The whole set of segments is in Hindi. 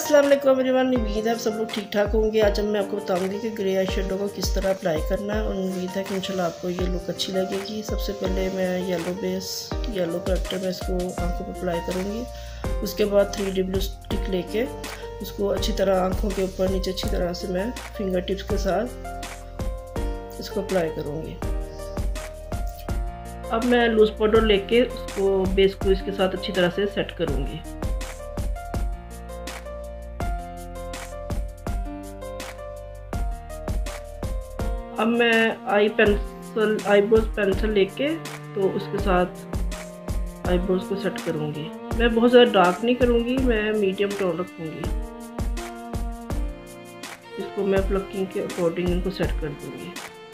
अस्सलाम वालेकुम एवरीवन। उम्मीद है आप सब लोग ठीक ठाक होंगे। आज मैं आपको बताऊंगी कि ग्रे आई शेडो को किस तरह अप्लाई करना है और उम्मीद है कि इंशाल्लाह आपको ये लुक अच्छी लगेगी। सबसे पहले मैं येलो करेक्टर में इसको आंखों पर अप्लाई करूँगी। उसके बाद 3D ब्लू स्टिक लेके उसको अच्छी तरह आँखों के ऊपर नीचे अच्छी तरह से मैं फिंगर टिप्स के साथ इसको अप्लाई करूँगी। अब मैं लूज़ पाउडर लेके उसको बेस को इसके साथ अच्छी तरह से सेट करूँगी। अब मैं आईब्रोज पेंसिल लेके तो उसके साथ आईब्रोज को सेट करूँगी। मैं बहुत ज़्यादा डार्क नहीं करूँगी, मैं मीडियम टोन रखूँगी। इसको मैं प्लकिंग के अकॉर्डिंग इनको सेट कर दूँगी।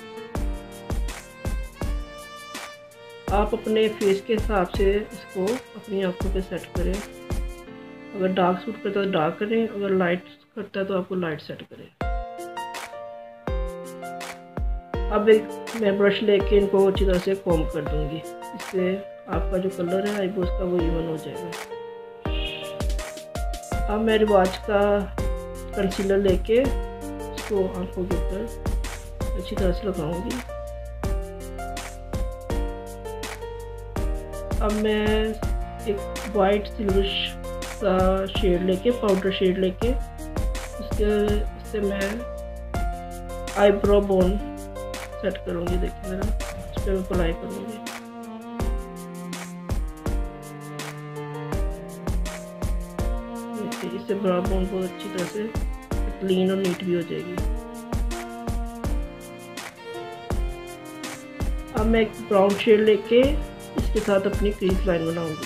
आप अपने फेस के हिसाब से इसको अपनी आंखों पे सेट करें। अगर डार्क सूट करता है तो डार्क करें, अगर लाइट करता है तो आपको लाइट सेट करें। अब मैं ब्रश लेके इनको अच्छी तरह से कॉम्ब कर दूंगी। इससे आपका जो कलर है आईब्रोज का वो इवन हो जाएगा। अब मैं रिवाज का कंसीलर लेके इसको आंखों के ऊपर अच्छी तरह से लगाऊंगी। अब मैं एक वाइट सिल्वर का शेड लेके पाउडर शेड लेके उससे मैं आईब्रो बोन सेट करूँगी। देखिए मेरा इस पर मैं अप्लाई करूँगी। इससे ब्रा बोन बहुत अच्छी तरह से क्लीन और नीट भी हो जाएगी। अब मैं एक ब्राउन शेड लेके इसके साथ अपनी क्रीज लाइन बनाऊंगी।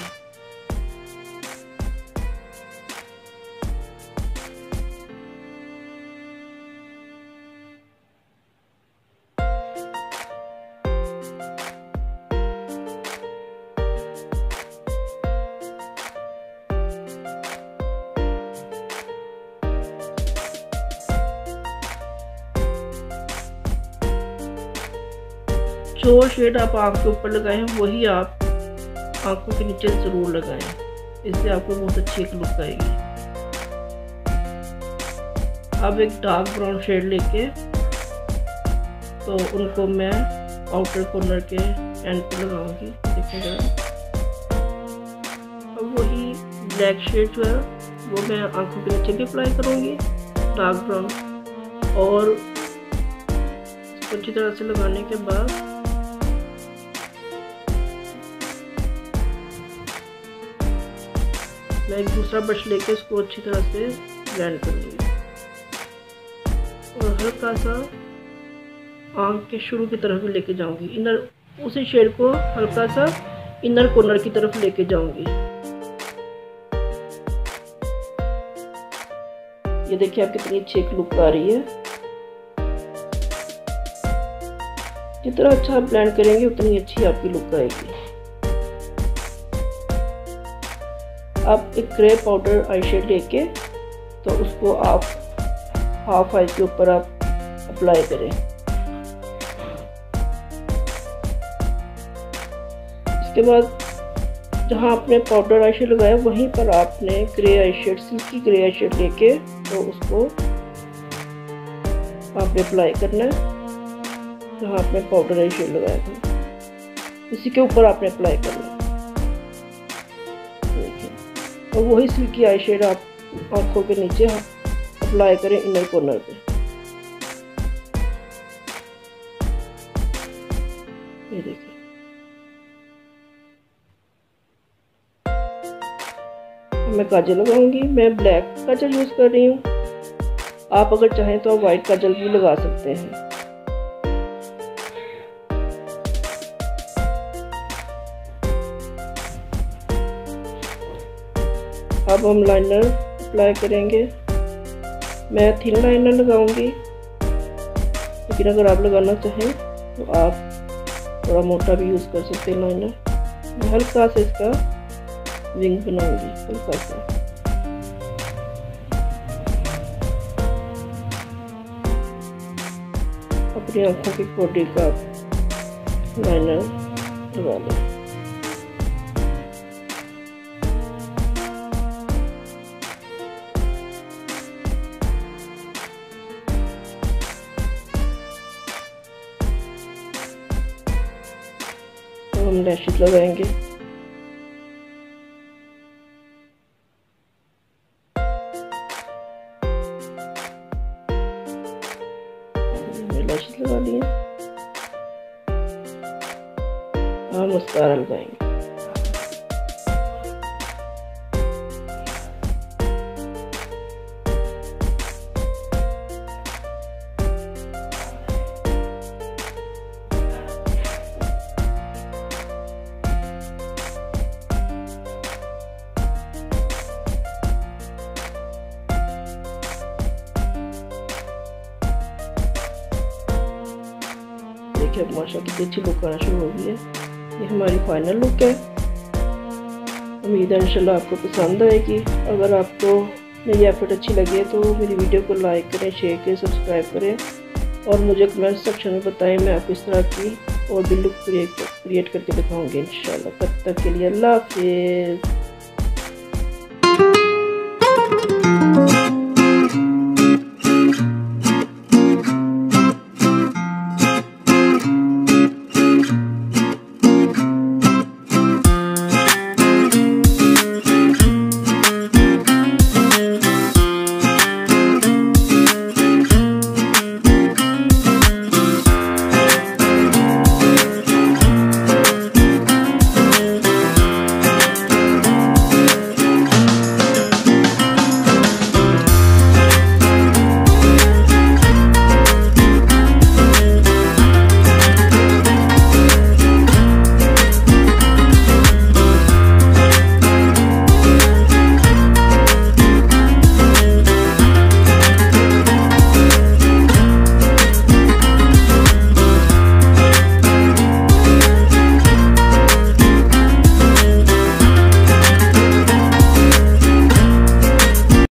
जो शेड आप आँख के ऊपर लगाए हैं वही आप आँखों के नीचे ज़रूर लगाएं। इससे आपको बहुत अच्छी एक लुक आएगी। अब एक डार्क ब्राउन शेड लेके तो उनको मैं आउटर कॉर्नर के एंड पे लगाऊंगी। देखिएगा अब वही ब्लैक शेड जो है वो मैं आँखों के नीचे भी अप्लाई करूँगी डार्क ब्राउन। और इसको अच्छी तरह से लगाने के बाद मैं एक दूसरा ब्रश लेके इसको अच्छी तरह से ब्लेंड करूँगी और हल्का सा आँख के शुरू की तरफ लेके जाऊँगी। इनर उसी शेड को हल्का सा इनर कॉर्नर की तरफ लेके जाऊँगी। ये देखिए आप कितनी अच्छी एक लुक आ रही है। जितना अच्छा आप ब्लेंड करेंगे उतनी अच्छी आपकी लुक आएगी। आप एक ग्रे पाउडर आई शेड लेके तो उसको आप हाफ आई के ऊपर आप अप्लाई करें। इसके बाद जहाँ आपने पाउडर आई शेड लगाया वहीं पर आपने grey eye shade silky grey eye shade लेके तो उसको आपने अप्लाई करना है। जहाँ आपने पाउडर आई शेड लगाया था इसी के ऊपर आपने अप्लाई करना है। और वही सिल्की आई शेड आप आँखों के नीचे अप्लाई करें इनर कॉर्नर पे। ये देखिए मैं काजल लगाऊंगी। मैं ब्लैक काजल यूज कर रही हूँ। आप अगर चाहें तो आप वाइट काजल भी लगा सकते हैं। अब हम लाइनर अप्लाई करेंगे। मैं थिन लाइनर लगाऊंगी, लेकिन अगर आप लगाना चाहें तो आप थोड़ा मोटा भी यूज़ कर सकते हैं लाइनर। मैं हल्का सा इसका विंग बनाऊंगी, हल्का सा। अपनी आँखों की कोडी का लाइनर लगा लें। हम लैशेस लगाएंगे। लैशेस लगा लिए, हम मस्कारा लगाएंगे। देखिए अब माशा कितनी अच्छी लुक आना शुरू हो गई है। ये हमारी फाइनल लुक है। उम्मीद है इंशाल्लाह आपको पसंद आएगी। अगर आपको मेरी एफर्ट अच्छी लगे तो मेरी वीडियो को लाइक करें, शेयर करें, सब्सक्राइब करें और मुझे कमेंट सेक्शन में बताएं। मैं आपको इस तरह की और भी लुक क्रिएट करके दिखाऊंगी इंशाल्लाह। तब तक के लिए अल्लाह हाफिज़।